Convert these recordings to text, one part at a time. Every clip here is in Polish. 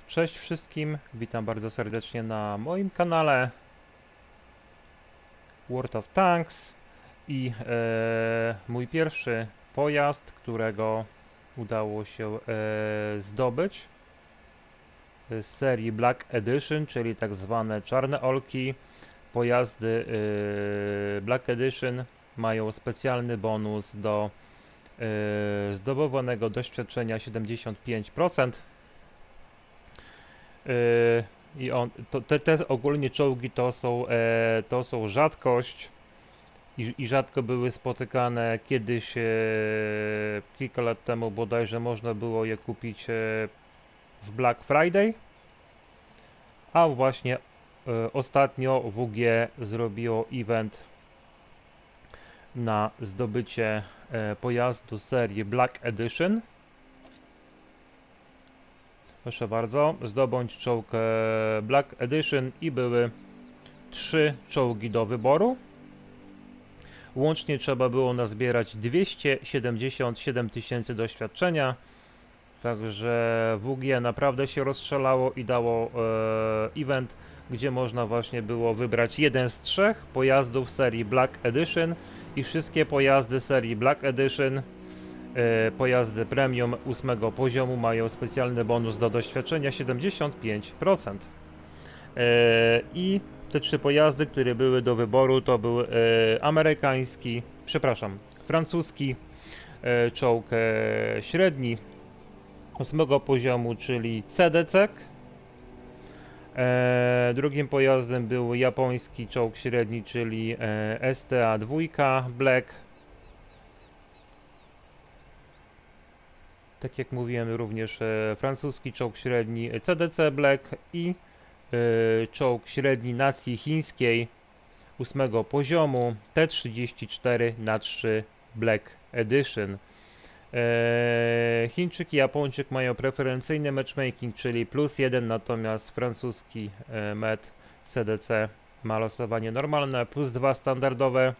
Cześć wszystkim, witam bardzo serdecznie na moim kanale World of Tanks i mój pierwszy pojazd, którego udało się zdobyć z serii Black Edition, czyli tak zwane czarne olki. Pojazdy Black Edition mają specjalny bonus do zdobywanego doświadczenia 75%. I te ogólnie czołgi to są rzadkość i rzadko były spotykane. Kiedyś, kilka lat temu bodajże, można było je kupić w Black Friday, a właśnie ostatnio WG zrobiło event na zdobycie pojazdu serii Black Edition. Proszę bardzo, zdobądź czołg Black Edition i były 3 czołgi do wyboru. Łącznie trzeba było nazbierać 277 tysięcy doświadczenia. Także WG naprawdę się rozstrzelało i dało event, gdzie można właśnie było wybrać jeden z 3 pojazdów serii Black Edition i wszystkie pojazdy serii Black Edition, pojazdy premium 8 poziomu, mają specjalny bonus do doświadczenia 75%. I te 3 pojazdy, które były do wyboru, to był francuski czołg średni 8 poziomu, czyli CDC. Drugim pojazdem był japoński czołg średni, czyli STA-2 Black. Tak jak mówiłem, również francuski czołg średni CDC Black i czołg średni nacji chińskiej 8 poziomu T-34-3 Black Edition. Chińczyk i Japończyk mają preferencyjny matchmaking, czyli +1, natomiast francuski met CDC ma losowanie normalne, +2 standardowe.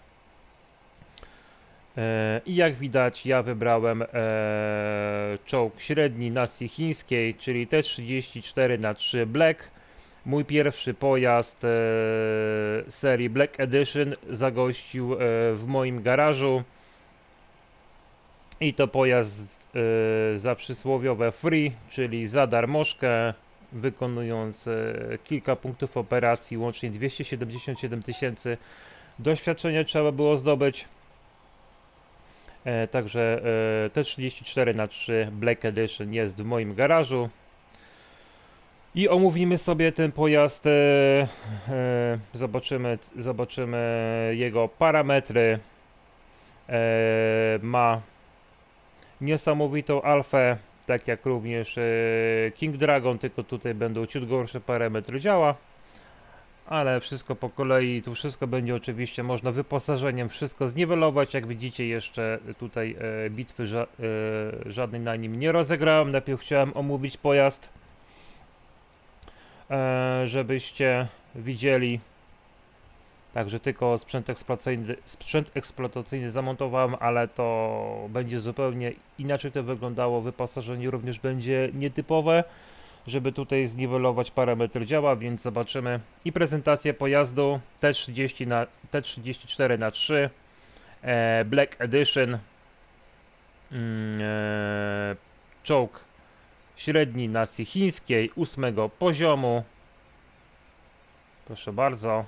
I jak widać, ja wybrałem czołg średni nacji chińskiej, czyli T-34-3 Black. Mój pierwszy pojazd serii Black Edition zagościł w moim garażu. I to pojazd za przysłowiowe free, czyli za darmożkę, wykonując kilka punktów operacji, łącznie 277 tysięcy doświadczenia trzeba było zdobyć. Także T-34-3 Black Edition jest w moim garażu. I omówimy sobie ten pojazd, zobaczymy jego parametry. Ma niesamowitą alfę, tak jak również King Dragon, tylko tutaj będą ciut gorsze parametry działa. Ale wszystko po kolei, tu wszystko będzie oczywiście można wyposażeniem wszystko zniwelować. Jak widzicie, jeszcze tutaj bitwy żadnej na nim nie rozegrałem. Najpierw chciałem omówić pojazd, żebyście widzieli. Także tylko sprzęt eksploatacyjny zamontowałem, ale to będzie zupełnie inaczej to wyglądało. Wyposażenie również będzie nietypowe, żeby tutaj zniwelować parametr działa, więc zobaczymy. I prezentację pojazdu T-34-3 Black Edition, czołg średni nacji chińskiej 8 poziomu. Proszę bardzo.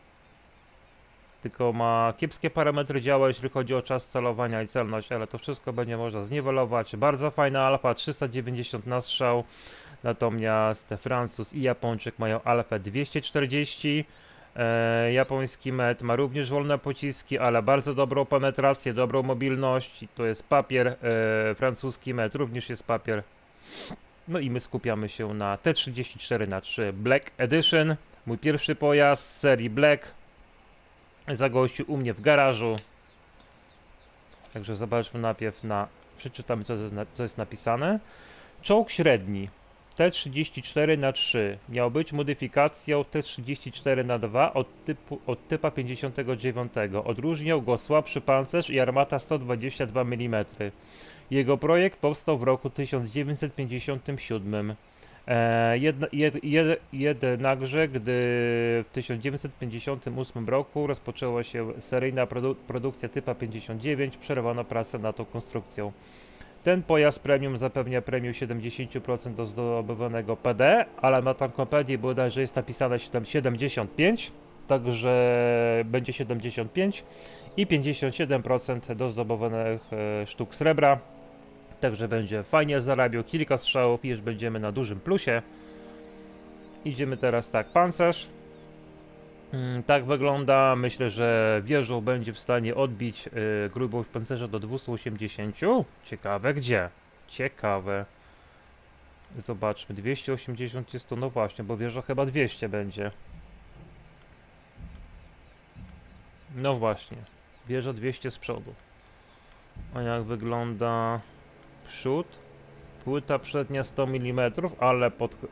Tylko ma kiepskie parametry działa, jeśli chodzi o czas celowania i celność, ale to wszystko będzie można zniwelować. Bardzo fajna alfa, 390 na strzał, natomiast Francuz i Japończyk mają alfę 240. Japoński met ma również wolne pociski, ale bardzo dobrą penetrację, dobrą mobilność. To jest papier. Francuski met również jest papier. No i my skupiamy się na T-34-3 Black Edition. Mój pierwszy pojazd z serii Black zagościł u mnie w garażu. Także zobaczmy najpierw przeczytamy co jest napisane. Czołg średni T-34-3 miał być modyfikacją T-34-2 od typa 59. Odróżniał go słabszy pancerz i armata 122 mm. Jego projekt powstał w roku 1957. Jednakże, gdy w 1958 roku rozpoczęła się seryjna produkcja Typa 59, przerwano pracę nad tą konstrukcją. Ten pojazd premium zapewnia premię 70% do zdobywanego PD, ale na tankopedii bodajże jest napisane 75, także będzie 75 i 57% do zdobywanych sztuk srebra. Także będzie fajnie zarabiał, kilka strzałów i już będziemy na dużym plusie. Idziemy teraz tak, pancerz. Tak wygląda. Myślę, że wieżą będzie w stanie odbić grubość pancerza do 280. Ciekawe gdzie? Ciekawe. Zobaczmy, 280 jest to, no właśnie, bo wieża chyba 200 będzie. No właśnie, wieża 200 z przodu. A jak wygląda przód? Płyta przednia 100 mm, ale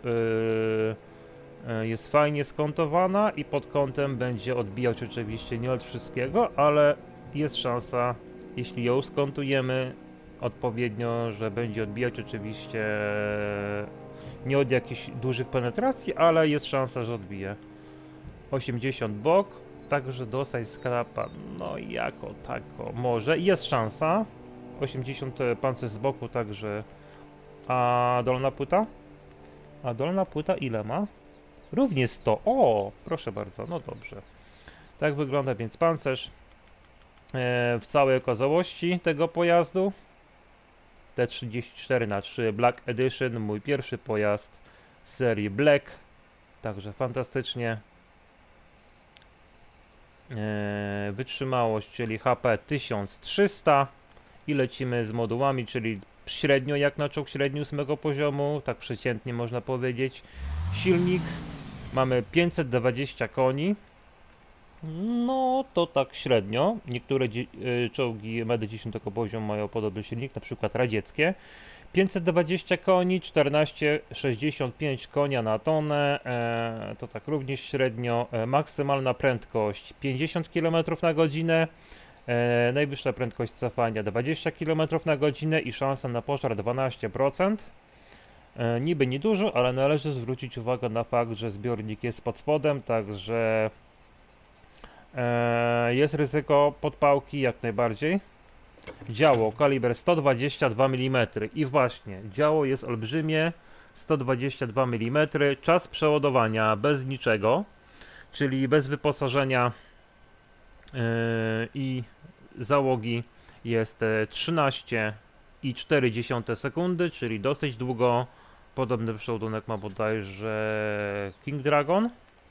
jest fajnie skontowana i pod kątem będzie odbijać oczywiście nie od wszystkiego, ale jest szansa, jeśli ją skontujemy odpowiednio, że będzie odbijać oczywiście nie od jakichś dużych penetracji, ale jest szansa, że odbije. 80 bok, także dosyć skrapa, no jako tako może, jest szansa. 80 pancerz z boku, także... A dolna płyta? A dolna płyta ile ma? Również 100. O, proszę bardzo, no dobrze. Tak wygląda więc pancerz w całej okazałości tego pojazdu. T34×3 Black Edition, mój pierwszy pojazd z serii Black. Także fantastycznie. Wytrzymałość, czyli HP 1300. I lecimy z modułami, czyli średnio jak na czołg średni 8 poziomu, tak przeciętnie można powiedzieć. Silnik mamy 520 koni. No to tak średnio. Niektóre czołgi Medy 10 poziomu mają podobny silnik, na przykład radzieckie. 520 koni, 14,65 konia na tonę, to tak również średnio. Maksymalna prędkość 50 km na godzinę. Najwyższa prędkość cofania 20 km na godzinę i szansa na pożar 12%. Niby niedużo, ale należy zwrócić uwagę na fakt, że zbiornik jest pod spodem, także jest ryzyko podpałki jak najbardziej. Działo kaliber 122 mm i właśnie działo jest olbrzymie, 122 mm. Czas przeładowania bez niczego, czyli bez wyposażenia i załogi jest 13,4 sekundy, czyli dosyć długo. Podobny przeładunek ma bodajże King Dragon.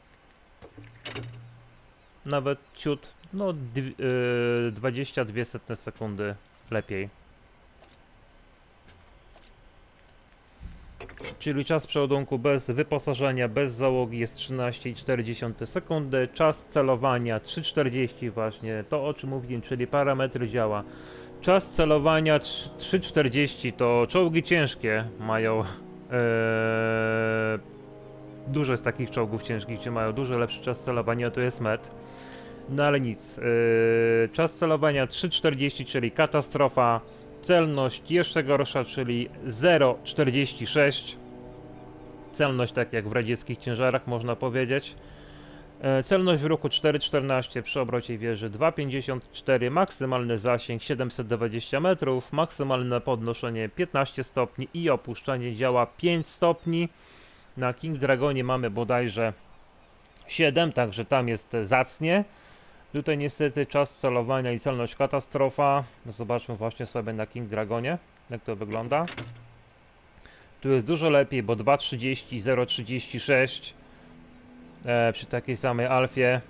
Nawet ciut, no 22 sekundy lepiej. Czyli czas przeładunku bez wyposażenia, bez załogi jest 13,4 sekundy. Czas celowania 3,40 właśnie, to o czym mówiłem, czyli parametry działa. Czas celowania 3,40 to czołgi ciężkie mają... dużo jest takich czołgów ciężkich, gdzie mają dużo lepszy czas celowania, to jest med. No ale nic. Czas celowania 3,40, czyli katastrofa. Celność jeszcze gorsza, czyli 0,46. Celność tak jak w radzieckich ciężarach można powiedzieć. Celność w ruchu 4,14, przy obrocie wieży 2,54, maksymalny zasięg 720 metrów, maksymalne podnoszenie 15 stopni i opuszczanie działa 5 stopni. Na King Dragonie mamy bodajże 7, także tam jest zacnie. Tutaj niestety czas celowania i celność katastrofa. Zobaczmy właśnie sobie na King Dragonie, jak to wygląda. Tu jest dużo lepiej, bo 2,30 i 0,36 przy takiej samej alfie.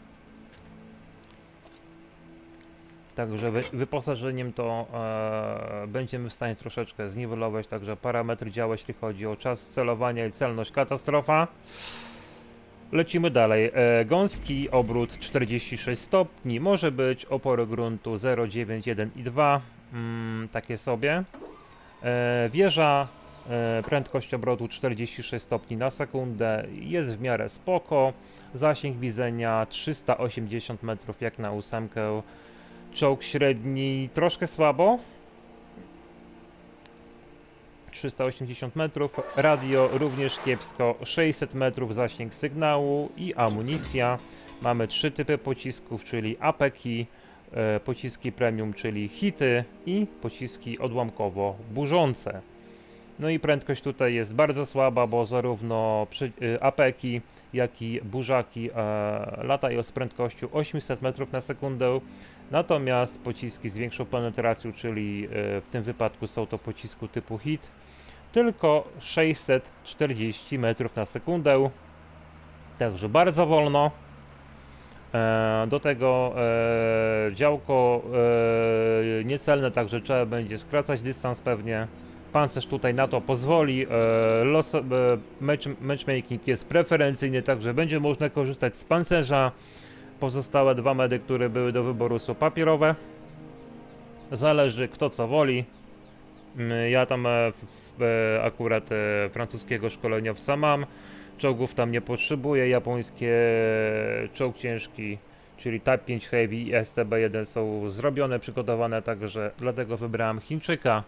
Także wyposażeniem to będziemy w stanie troszeczkę zniwelować, także parametry działa, jeśli chodzi o czas celowania i celność katastrofa. Lecimy dalej. Gąski obrót 46 stopni, może być opory gruntu 0,9, 1 i 2, takie sobie. Wieża, prędkość obrotu 46 stopni na sekundę, jest w miarę spoko. Zasięg widzenia 380 metrów jak na 8. Czołg średni troszkę słabo. 380 metrów, radio również kiepsko, 600 metrów zasięg sygnału i amunicja. Mamy 3 typy pocisków, czyli apeki, pociski premium, czyli hity i pociski odłamkowo burzące. No i prędkość tutaj jest bardzo słaba, bo zarówno apeki, jak i burzaki latają z prędkością 800 metrów na sekundę, natomiast pociski z większą penetracją, czyli w tym wypadku są to pocisku typu hit, tylko 640 metrów na sekundę, także bardzo wolno. Do tego działko niecelne, także trzeba będzie skracać dystans pewnie. Pancerz tutaj na to pozwoli. Matchmaking jest preferencyjny, także będzie można korzystać z pancerza. Pozostałe 2 medy, które były do wyboru, są papierowe. Zależy kto co woli. Ja tam akurat francuskiego szkoleniowca mam. Czołgów tam nie potrzebuję. Japońskie czołg ciężki, czyli Type 5 Heavy i STB-1 są zrobione, przygotowane, także dlatego wybrałem Chińczyka.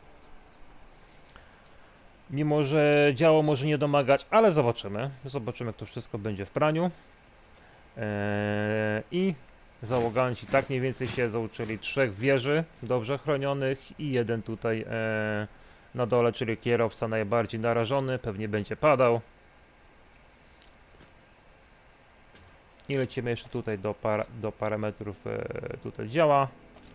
Mimo że działo może nie domagać, ale zobaczymy. Zobaczymy, jak to wszystko będzie w praniu. I załoganci tak mniej więcej siedzą, czyli 3 wieży dobrze chronionych i 1 tutaj na dole, czyli kierowca najbardziej narażony, pewnie będzie padał. I lecimy jeszcze tutaj do parametrów tutaj działa.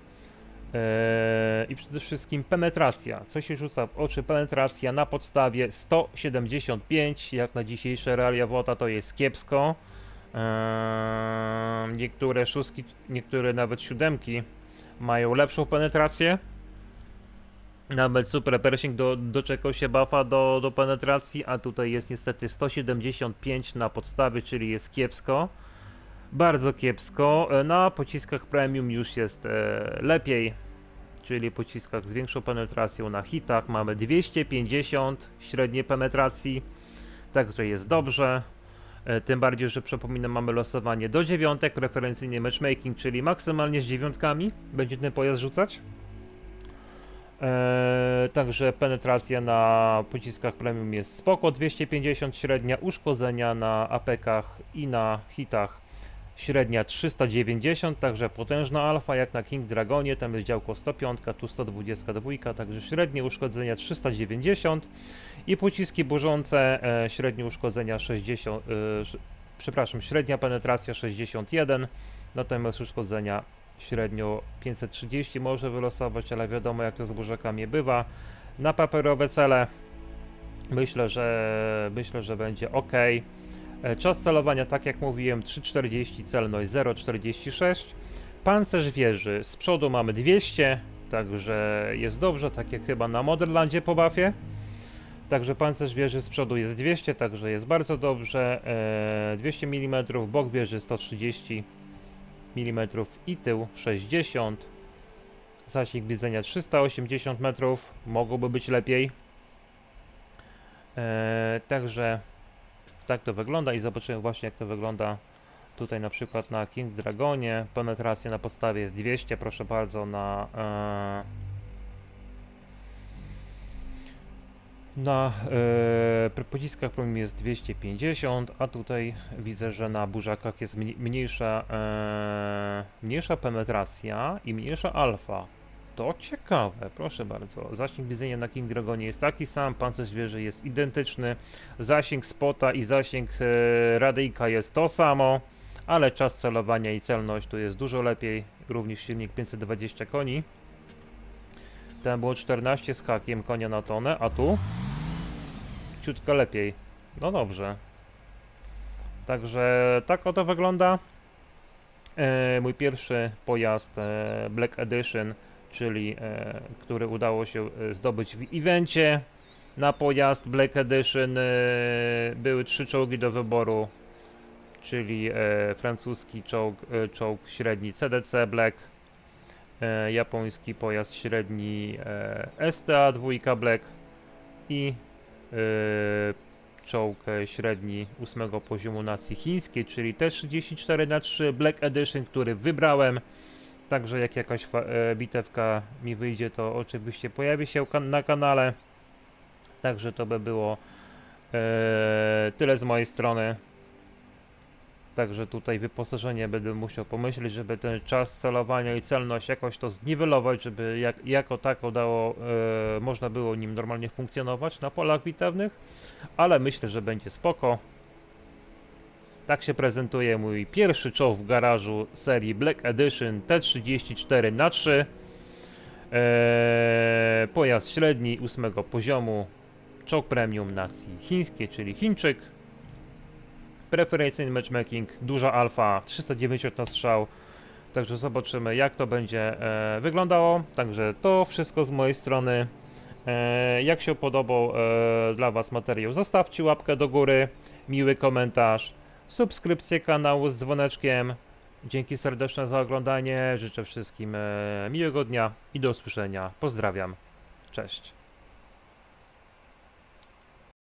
I przede wszystkim penetracja. Co się rzuca w oczy? Penetracja na podstawie 175, jak na dzisiejsze realia WOTA to jest kiepsko. Niektóre szóstki, niektóre nawet siódemki mają lepszą penetrację. Nawet Super Pershing doczekał się buffa do penetracji, a tutaj jest niestety 175 na podstawie, czyli jest kiepsko. Bardzo kiepsko. Na pociskach premium już jest lepiej, czyli pociskach z większą penetracją. Na hitach mamy 250 średniej penetracji, także jest dobrze. Tym bardziej, że przypominam, mamy losowanie do 9, preferencyjnie matchmaking, czyli maksymalnie z 9 będzie ten pojazd rzucać. Także penetracja na pociskach premium jest spoko, 250 średnia, uszkodzenia na apekach i na hitach średnia 390, także potężna alfa jak na King Dragonie, tam jest działko 105, tu 122, także średnie uszkodzenia 390 i pociski burzące średnie uszkodzenia 60, średnia penetracja 61, natomiast uszkodzenia średnio 530 może wylosować, ale wiadomo jak to z burzakami bywa. Na papierowe cele myślę, że będzie ok. Czas celowania, tak jak mówiłem, 3,40, celność 0,46. Pancerz wieży, z przodu mamy 200, także jest dobrze, tak jak chyba na Motherlandzie po buffie. Także pancerz wieży z przodu jest 200, także jest bardzo dobrze. 200 mm, bok wieży 130 mm i tył 60. Zasięg widzenia 380 metrów, mogłoby być lepiej. Także tak to wygląda i zobaczymy właśnie jak to wygląda tutaj na przykład na King Dragonie. Penetracja na podstawie jest 200, proszę bardzo, na pociskach premium jest 250, a tutaj widzę, że na burzakach jest mniejsza penetracja i mniejsza alfa. To ciekawe, proszę bardzo. Zasięg widzenia na King Dragonie jest taki sam, pancerz wieży jest identyczny, zasięg spota i zasięg radyjka jest to samo, ale czas celowania i celność tu jest dużo lepiej, również silnik 520 koni. Tam było 14 z hakiem konia na tonę, a tu ciutko lepiej. No dobrze. Także tak oto wygląda mój pierwszy pojazd Black Edition, czyli który udało się zdobyć w evencie. Na pojazd Black Edition były 3 czołgi do wyboru, czyli francuski czołg średni CDC Black, japoński pojazd średni STA2 Black i czołg średni 8 poziomu nacji chińskiej, czyli T-34-3 Black Edition, który wybrałem. Także jak jakaś bitewka mi wyjdzie, to oczywiście pojawi się na kanale. Także to by było tyle z mojej strony. Także tutaj wyposażenie będę musiał pomyśleć, żeby ten czas celowania i celność jakoś to zniwelować, żeby jako tako można było nim normalnie funkcjonować na polach bitewnych, ale myślę, że będzie spoko. Tak się prezentuje mój pierwszy czołg w garażu serii Black Edition T34-3. Pojazd średni 8 poziomu, czołg premium nacji chińskiej, czyli Chińczyk. Preferencyjny matchmaking, duża alfa, 390 na strzał. Także zobaczymy, jak to będzie wyglądało. Także to wszystko z mojej strony. Jak się podobał dla Was materiał, zostawcie łapkę do góry, miły komentarz, subskrypcję kanału z dzwoneczkiem. Dzięki serdeczne za oglądanie. Życzę wszystkim miłego dnia i do usłyszenia. Pozdrawiam. Cześć.